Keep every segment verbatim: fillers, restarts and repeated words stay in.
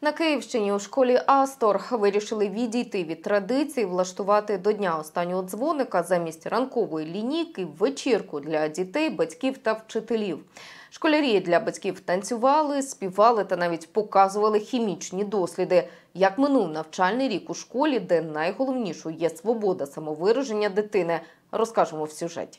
На Київщині у школі «Астор» вирішили відійти від традиції влаштувати до дня останнього дзвоника замість ранкової лінійки вечірку для дітей, батьків та вчителів. Школярі для батьків танцювали, співали та навіть показували хімічні досліди. Як минув навчальний рік у школі, де найголовнішою є свобода самовираження дитини, розкажемо в сюжеті.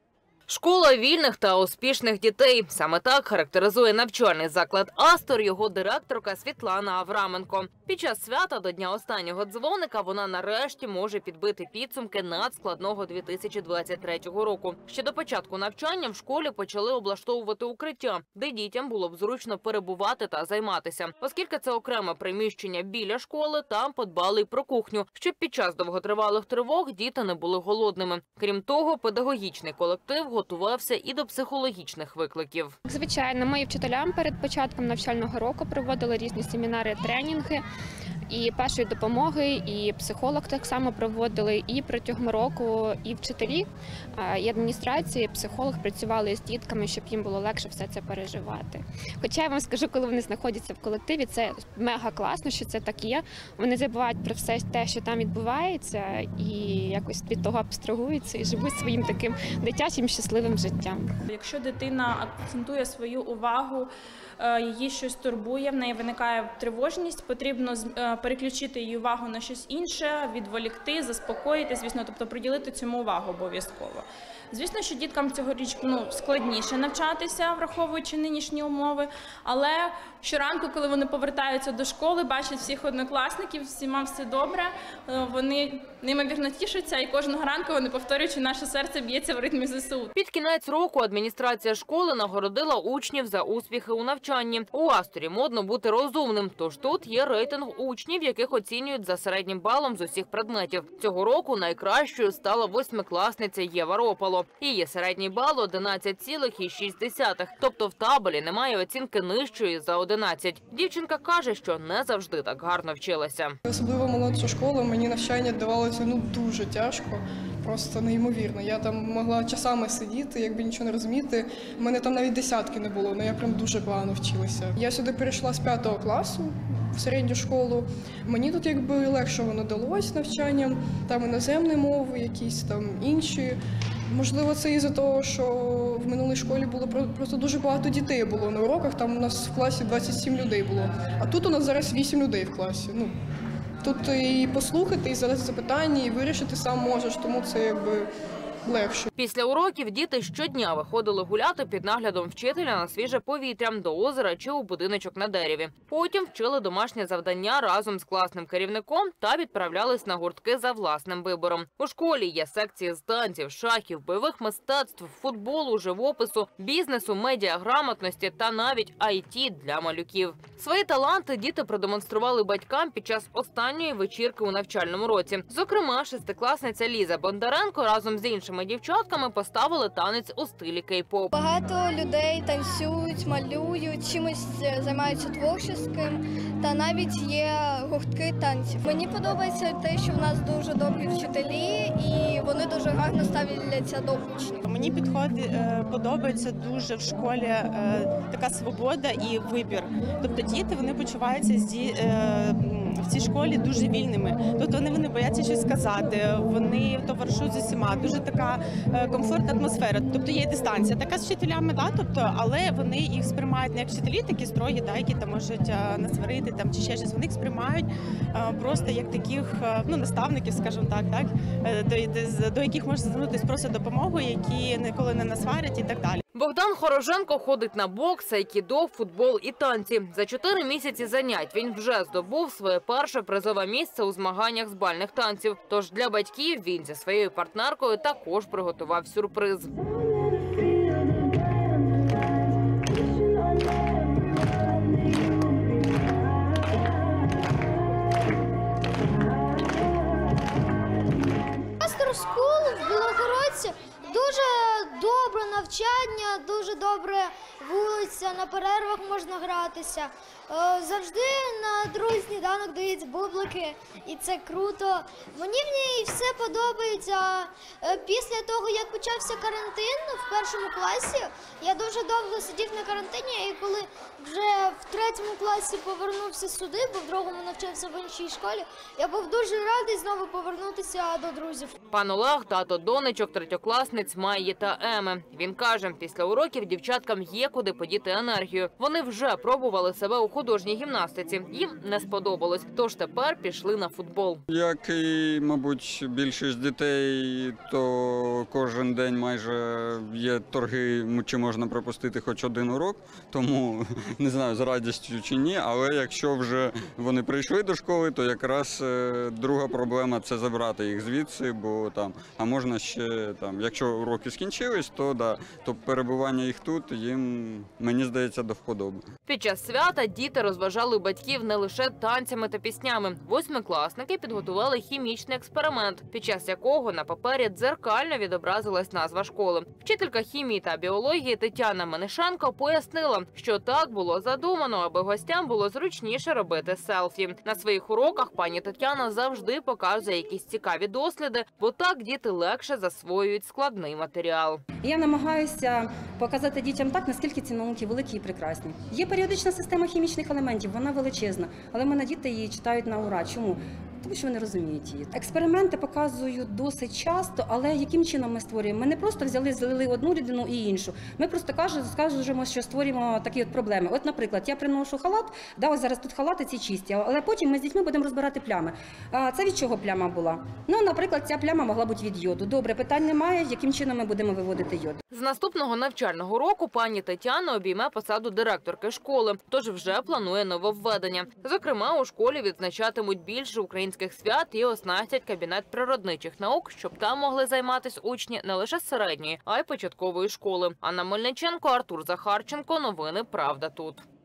Школа вільних та успішних дітей. Саме так характеризує навчальний заклад «Астор» його директорка Світлана Авраменко. Під час свята до дня останнього дзвоника вона нарешті може підбити підсумки надскладного дві тисячі двадцять третього року. Ще до початку навчання в школі почали облаштовувати укриття, де дітям було б зручно перебувати та займатися. Оскільки це окреме приміщення біля школи, там подбали й про кухню, щоб під час довготривалих тривог діти не були голодними. Крім того, педагогічний колектив готувався і до психологічних викликів. Звичайно, ми і вчителям перед початком навчального року проводили різні семінари, тренінги, і першої допомоги, і психолог так само проводили. І протягом року і вчителі, і адміністрації, психолог працювали з дітками, щоб їм було легше все це переживати. Хоча я вам скажу, коли вони знаходяться в колективі, це мега класно, що це так є. Вони забувають про все те, що там відбувається, і якось від того абстрагуються і живуть своїм таким дитячим щасливим життям. Якщо дитина акцентує свою увагу, її щось турбує, в неї виникає тривожність, потрібно переключити її увагу на щось інше, відволікти, заспокоїти, звісно, тобто приділити цьому увагу обов'язково. Звісно, що діткам цьогоріч ну, складніше навчатися, враховуючи нинішні умови, але щоранку, коли вони повертаються до школи, бачать всіх однокласників, всіма все добре, вони неймовірно тішаться, і кожного ранку вони повторюють, що наше серце б'ється в ритмі зе ес у. Під кінець року адміністрація школи нагородила учнів за успіхи у навчанні. У «Асторі» модно бути розумним, тож тут є рейтинг учнів, яких оцінюють за середнім балом з усіх предметів. Цього року найкращою стала восьмикласниця Єва Ропало. Її середній бал – одинадцять цілих шість десятих, тобто в табелі немає оцінки нижчої за одинадцять. Дівчинка каже, що не завжди так гарно вчилася. Особливо молодша школа, мені навчання давалося ну, дуже тяжко, просто неймовірно. Я там могла часами сидіти, якби нічого не розуміти. У мене там навіть десятки не було, але я прям дуже погано вчилася. Я сюди перейшла з п'ятого класу в середню школу. Мені тут якби легше воно далось навчанням, там іноземні мови, якісь там інші. Можливо, це із-за того, що в минулій школі було просто дуже багато дітей було на уроках, там у нас в класі двадцять сім людей було, а тут у нас зараз вісім людей в класі. Ну, тут і послухати, і задати запитання, і вирішити сам можеш, тому це якби легше. Після уроків діти щодня виходили гуляти під наглядом вчителя на свіже повітря, до озера чи у будиночок на дереві. Потім вчили домашнє завдання разом з класним керівником та відправлялись на гуртки за власним вибором. У школі є секції з танців, шахів, бойових мистецтв, футболу, живопису, бізнесу, медіаграмотності та навіть ай ті для малюків. Свої таланти діти продемонстрували батькам під час останньої вечірки у навчальному році. Зокрема, шестикласниця Ліза Бондаренко разом з іншими дівчатками поставили танець у стилі кей-поп. Багато людей танцюють, малюють, чимось займаються творчістю, та навіть є гуртки танців. Мені подобається те, що в нас дуже добрі вчителі і вони дуже гарно ставляться до учнів. Мені підходить, подобається дуже в школі така свобода і вибір. Тобто діти вони почуваються в цій школі дуже вільними. Тобто вони не бояться щось сказати, вони товаришують з усіма. Дуже така комфортна атмосфера. Тобто є дистанція така з вчителями, да, тобто, але вони їх сприймають не як вчителі, такі строгі, да, які там можуть насварити там чи ще щось. Вони їх сприймають просто як таких ну, наставників, скажімо так, так до, до яких можна звернутися просто допомогою, які ніколи не насварять і так далі. Богдан Хороженко ходить на бокс, айкідо, футбол і танці. За чотири місяці занять він вже здобув своє перше призове місце у змаганнях з бальних танців. Тож для батьків він зі своєю партнеркою також приготував сюрприз. Астор Скул в Білогородці дуже добре добре навчання, дуже добре вулиця, на перервах можна гратися. Е, Завжди на другий сніданок дають бублики, і це круто. Мені в ній все подобається. Е, Після того, як почався карантин в першому класі, я дуже довго сидів на карантині, і коли вже в третьому класі повернувся сюди, бо в другому навчався в іншій школі, я був дуже радий знову повернутися до друзів. Пан Олег – тато донечок третьокласниць Майї та Еми. Він каже, після уроків дівчаткам є куди подіти енергію. Вони вже пробували себе у художній гімнастиці. Їм не сподобалось, тож тепер пішли на футбол. Як і, мабуть, більшість дітей, то кожен день майже є торги, чи можна пропустити хоч один урок. Тому не знаю, з радістю чи ні, але якщо вже вони прийшли до школи, то якраз е, друга проблема – це забрати їх звідси, бо там, а можна ще, там, якщо уроки скінчились, то, да, то перебування їх тут їм, мені здається, до вподоби. Під час свята діти розважали батьків не лише танцями та піснями. Восьмикласники підготували хімічний експеримент, під час якого на папері дзеркально відобразилась назва школи. Вчителька хімії та біології Тетяна Менишенко пояснила, що так було задумано, аби гостям було зручніше робити селфі. На своїх уроках пані Тетяна завжди показує якісь цікаві досліди, бо так діти легше засвоюють складний матеріал. Я намагаюся показати дітям так, наскільки ці науки великі і прекрасні. Є періодична система хімічних елементів, вона величезна, але в мене діти її читають на ура. Чому? Тому що вони розуміють її. Експерименти показую досить часто, але яким чином ми створюємо? Ми не просто взяли, злили одну рідину і іншу. Ми просто кажемо, що створюємо такі от проблеми. От, наприклад, я приношу халат, да, ось зараз тут халати ці чисті, але потім ми з дітьми будемо розбирати плями. А це від чого пляма була? Ну, наприклад, ця пляма могла бути від йоду. Добре, питань немає, яким чином ми будемо виводити йод. З наступного навчального року пані Тетяна обійме посаду директорки школи, тож вже планує нововведення. Зокрема, у школі відзначатимуть більше українських свят і оснастять кабінет природничих наук, щоб там могли займатися учні не лише середньої, а й початкової школи. Анна Мельниченко, Артур Захарченко. Новини «Правда тут».